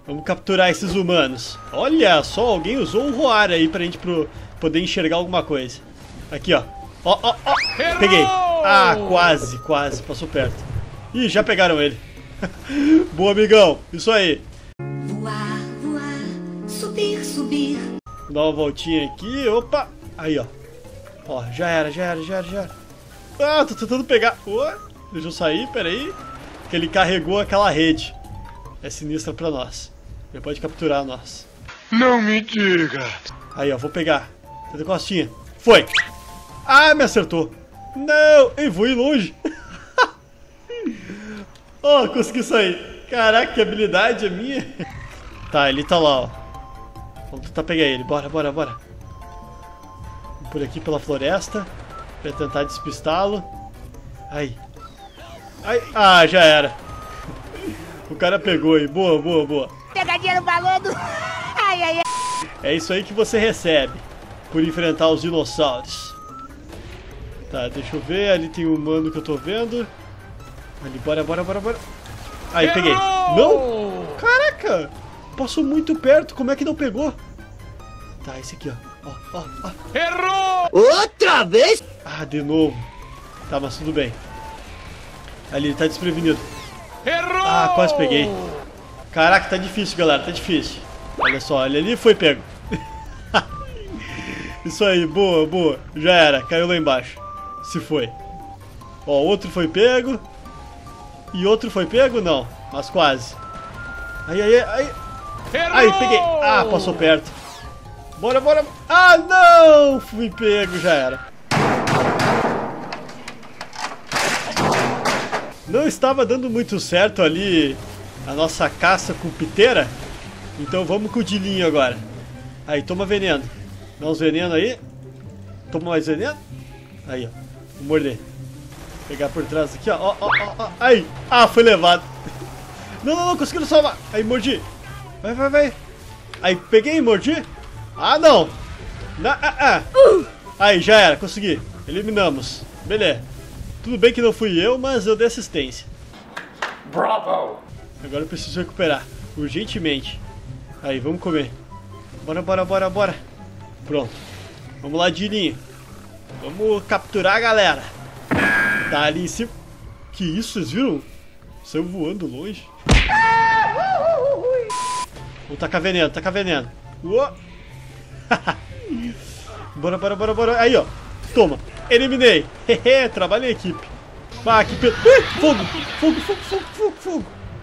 Vamos capturar esses humanos. Olha só, alguém usou um Roar aí pra gente poder enxergar alguma coisa. Aqui, ó. Ó, ó, ó. Peguei. Ah, quase, quase. Passou perto. Ih, já pegaram ele. Boa, amigão. Isso aí. Voar, voar, subir, subir. Dá uma voltinha aqui. Opa. Aí, ó. Ó, já era. Ah, tô tentando pegar. Deixa eu sair, peraí. Que ele carregou aquela rede. É sinistra pra nós. Ele pode capturar nós. Não me diga. Aí, ó, vou pegar. Tá de costinha. Foi. Ah, me acertou. Não, eu vou ir longe. Ó, consegui sair. Caraca, que habilidade é minha. Tá, ele tá lá, ó. Vamos tentar pegar ele. Bora. Por aqui pela floresta. Pra tentar despistá-lo. Aí. Ah, já era. O cara pegou aí. Boa. Pegadinha no balão do... Ai. É isso aí que você recebe por enfrentar os dinossauros. Tá, deixa eu ver. Ali tem um humano que eu tô vendo. Ali, bora. Aí, peguei. Não! Caraca! Passou muito perto. Como é que não pegou? Tá, esse aqui, ó. Errou! Outra vez? Ah, de novo. Tá, mas tudo bem. Ali, ele tá desprevenido. Errou! Ah, quase peguei. Caraca, tá difícil, galera. Tá difícil. Olha só, ele ali foi pego. Isso aí, boa. Já era, caiu lá embaixo. Se foi. Ó, outro foi pego. E outro foi pego? Não, mas quase. Aí. Aí, peguei. Ah, passou perto. Bora. Ah, não! Fui pego, já era. Não estava dando muito certo ali a nossa caça com piteira. Então vamos com o dilinho agora. Aí, toma veneno. Dá uns veneno aí. Toma mais veneno. Aí, ó. Vou morder. Pegar por trás aqui, ó. Ó. Aí. Ah, foi levado. Não, conseguiram salvar. Aí, mordi. Vai. Aí, peguei e mordi. Ah, não. Aí, já era. Consegui. Eliminamos. Beleza. Tudo bem que não fui eu, mas eu dei assistência. Bravo! Agora eu preciso recuperar. Urgentemente. Aí, vamos comer. Bora. Pronto. Vamos lá, Dilinho. Vamos capturar a galera. Tá ali em cima. Que isso, vocês viram? Saiu voando longe. Vamos tacar veneno. Uou. Bora. Aí, ó. Toma. Eliminei. Trabalho em equipe. Ah, que pedo. Fogo.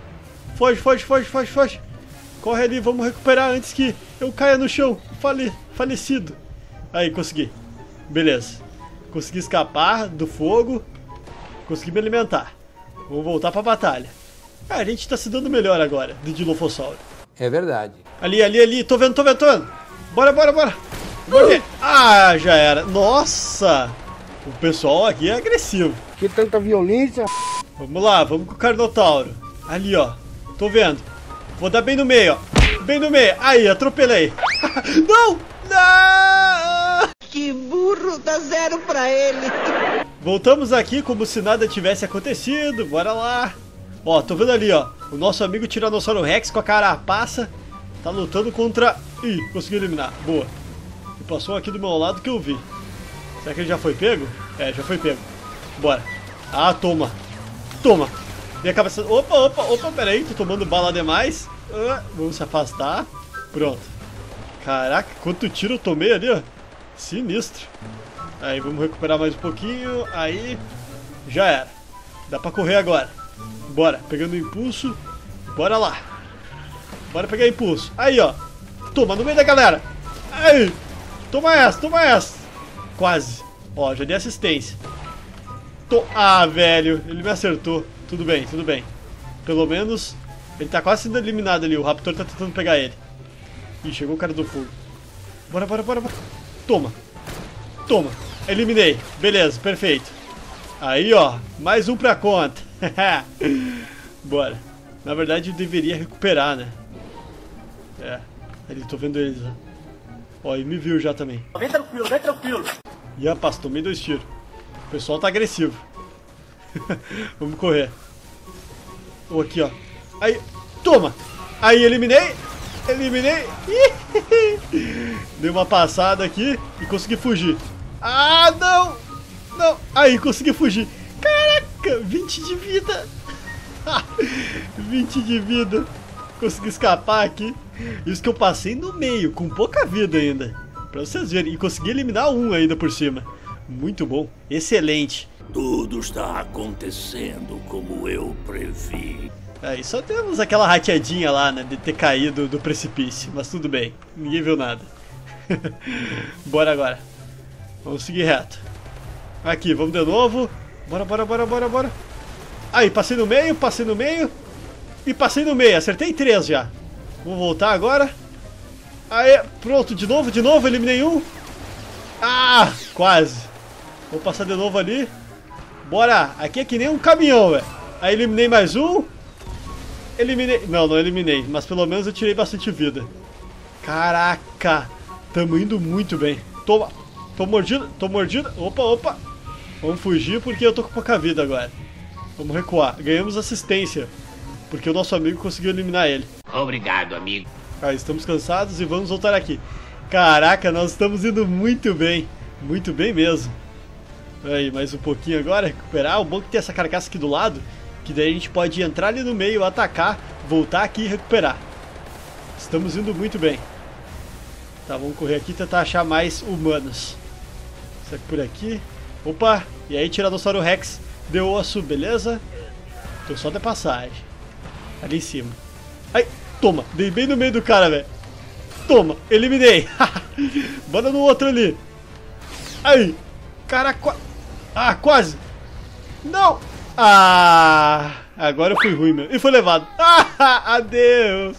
Foge. Corre ali, vamos recuperar antes que eu caia no chão. Falecido. Aí, consegui. Beleza. Consegui escapar do fogo. Consegui me alimentar. Vamos voltar pra batalha. Ah, a gente tá se dando melhor agora, de Dilophosauro. É verdade. Ali. Tô vendo. Bora. Morder. Ah, já era. Nossa. O pessoal aqui é agressivo. Que tanta violência. Vamos lá, vamos com o Carnotauro. Ali, ó. Tô vendo. Vou dar bem no meio, ó. Bem no meio. Aí, atropelei. Não! Que burro, dá 0 pra ele. Voltamos aqui como se nada tivesse acontecido. Bora lá. Ó, tô vendo ali, ó. O nosso amigo Tiranossauro Rex com a carapaça tá lutando contra... Ih, consegui eliminar. Boa. E passou aqui do meu lado que eu vi. Será que ele já foi pego? É, já foi pego. Bora. Ah, toma. Minha cabeça... Opa, peraí. Tô tomando bala demais. Vamos se afastar. Pronto. Caraca, quanto tiro eu tomei ali, ó. Sinistro. Aí, vamos recuperar mais um pouquinho. Aí, já era. Dá pra correr agora. Bora, pegando impulso. Bora lá. Bora pegar impulso. Aí, ó. Toma, no meio da galera. Aí. Toma essa. Quase. Ó, já dei assistência. Ah, velho. Ele me acertou. Tudo bem. Pelo menos ele tá quase sendo eliminado ali. O Raptor tá tentando pegar ele. Ih, chegou o cara do fogo. Bora. Toma. Eliminei. Beleza, perfeito. Aí, ó. Mais um pra conta. Bora. Na verdade, eu deveria recuperar, né? É. Ali, tô vendo eles, ó. Ó, ele me viu já também. Vem tranquilo. Ih, rapaz, tomei 2 tiros. O pessoal tá agressivo. Vamos correr. Ou aqui, ó. Aí, toma! Aí, eliminei. Eliminei. Dei uma passada aqui e consegui fugir. Ah, não. Não. Aí, consegui fugir. Caraca, 20 de vida. 20 de vida. Consegui escapar aqui. Isso que eu passei no meio, com pouca vida ainda. Pra vocês verem. E consegui eliminar um ainda por cima. Muito bom. Excelente. Tudo está acontecendo como eu previ. Aí só temos aquela rateadinha lá, né? De ter caído do precipício. Mas tudo bem. Ninguém viu nada. Bora agora. Vamos seguir reto. Aqui, vamos de novo. Bora, bora, bora, bora, bora. Aí, passei no meio, passei no meio. E passei no meio. Acertei 3 já. Vou voltar agora. Aí, pronto, de novo, eliminei um. Ah, quase. Vou passar de novo ali. Bora, aqui é que nem um caminhão, velho. Aí eliminei mais um. Eliminei, não eliminei, mas pelo menos eu tirei bastante vida. Caraca, tamo indo muito bem. Toma, tô mordida. Opa. Vamos fugir porque eu tô com pouca vida agora. Vamos recuar, ganhamos assistência. Porque o nosso amigo conseguiu eliminar ele. Obrigado, amigo. Ah, estamos cansados e vamos voltar aqui. Caraca, nós estamos indo muito bem mesmo. Aí, mais um pouquinho agora, recuperar. O bom é que tem essa carcaça aqui do lado, que daí a gente pode entrar ali no meio, atacar, voltar aqui e recuperar. Estamos indo muito bem. Tá, vamos correr aqui e tentar achar mais humanos. Será que por aqui? Opa, e aí Tiranossauro Rex de osso, beleza? Tô só de passagem. Ali em cima. Ai, toma, dei bem no meio do cara, velho. Toma, eliminei. Bora no outro ali. Aí, cara, quase. Não. Ah, agora eu fui ruim, meu. E foi levado. Ah, adeus.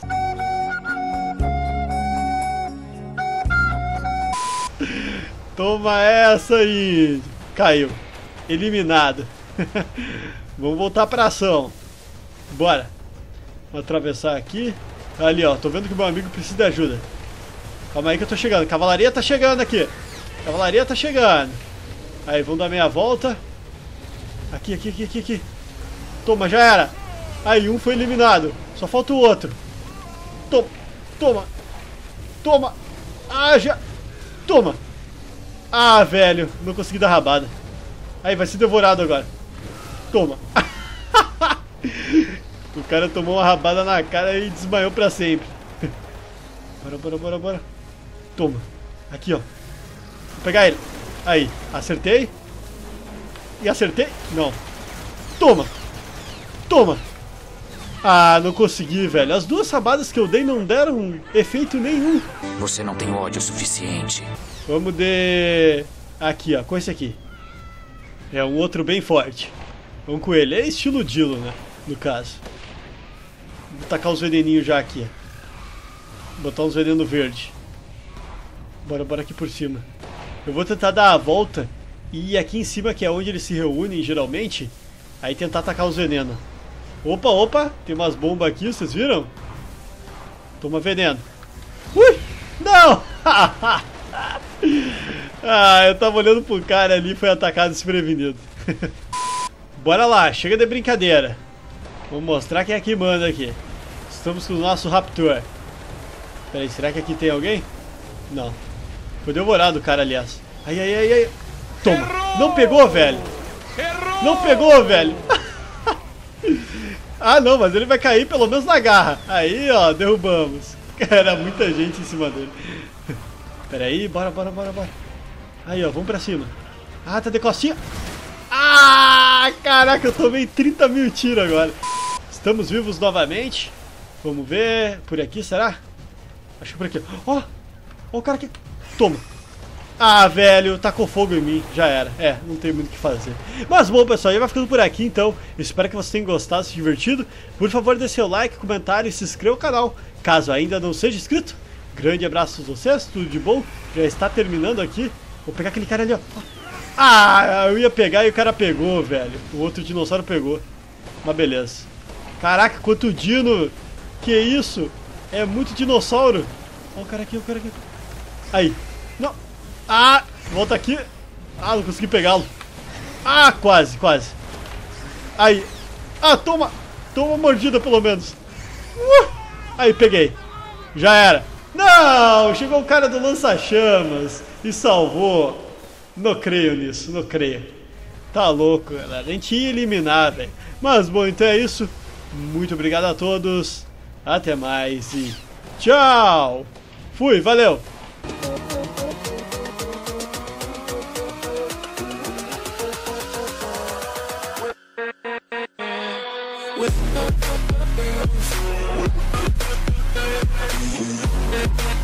Toma essa aí. Caiu. Eliminado. Vamos voltar pra ação. Bora. Vou atravessar aqui. Ali, ó. Tô vendo que o meu amigo precisa de ajuda. Calma aí que eu tô chegando. Cavalaria tá chegando aqui. Cavalaria tá chegando. Aí, vamos dar meia volta. Aqui. Toma, já era. Aí, um foi eliminado. Só falta o outro. Toma. Ah, já. Toma. Ah, velho. Não consegui dar rabada. Aí, vai ser devorado agora. Toma. O cara tomou uma rabada na cara e desmaiou pra sempre. Bora. Toma. Aqui, ó. Vou pegar ele. Aí, acertei. E acertei? Não. Toma. Ah, não consegui, velho. As duas rabadas que eu dei não deram efeito nenhum. Você não tem ódio suficiente. Vamos de... Aqui, ó. Com esse aqui. É um outro bem forte. Vamos com ele. É estilo Dilo, né? No caso. Vou tacar os veneninhos já aqui. Botar uns venenos verdes. Bora aqui por cima. Eu vou tentar dar a volta e ir aqui em cima, que é onde eles se reúnem geralmente. Aí tentar atacar os venenos. Opa, tem umas bombas aqui, vocês viram? Toma veneno. Ui, não! Ah, eu tava olhando pro cara ali e foi atacado desprevenido. Bora lá, chega de brincadeira. Vamos mostrar quem é que manda aqui. Estamos com o nosso Raptor. Peraí, será que aqui tem alguém? Não. Foi devorado o cara, aliás. Ai. Toma. Errou! Não pegou, velho. Não pegou, velho. Ah, não, mas ele vai cair pelo menos na garra. Aí, ó, derrubamos. Era muita gente em cima dele. Peraí, bora. Aí, ó, vamos pra cima. Ah, tá de costinha. Ah, caraca, eu tomei 30 mil tiros agora. Estamos vivos novamente. Vamos ver. Por aqui, será? Acho que por aqui. Ó, o cara aqui. Toma. Ah, velho, tacou fogo em mim. Já era. É, não tem muito o que fazer. Mas bom, pessoal, já vai ficando por aqui, então. Espero que vocês tenham gostado, se divertido. Por favor, deixe seu like, comentário e se inscreva no canal, caso ainda não seja inscrito. Grande abraço a vocês, tudo de bom. Já está terminando aqui. Vou pegar aquele cara ali, ó. Ah, eu ia pegar e o cara pegou, velho. O outro dinossauro pegou. Mas beleza. Caraca, quanto dino. Que isso? É muito dinossauro. Ó o cara aqui. Aí. Não. Ah, volta aqui. Ah, não consegui pegá-lo. Ah, quase. Aí. Ah, toma. Toma uma mordida pelo menos. Aí, peguei. Já era. Não! Chegou o cara do lança-chamas e salvou. Não creio nisso, não creio. Tá louco, galera. A gente ia eliminar, velho. Mas, bom, então é isso. Muito obrigado a todos. Até mais e tchau! Fui, valeu! With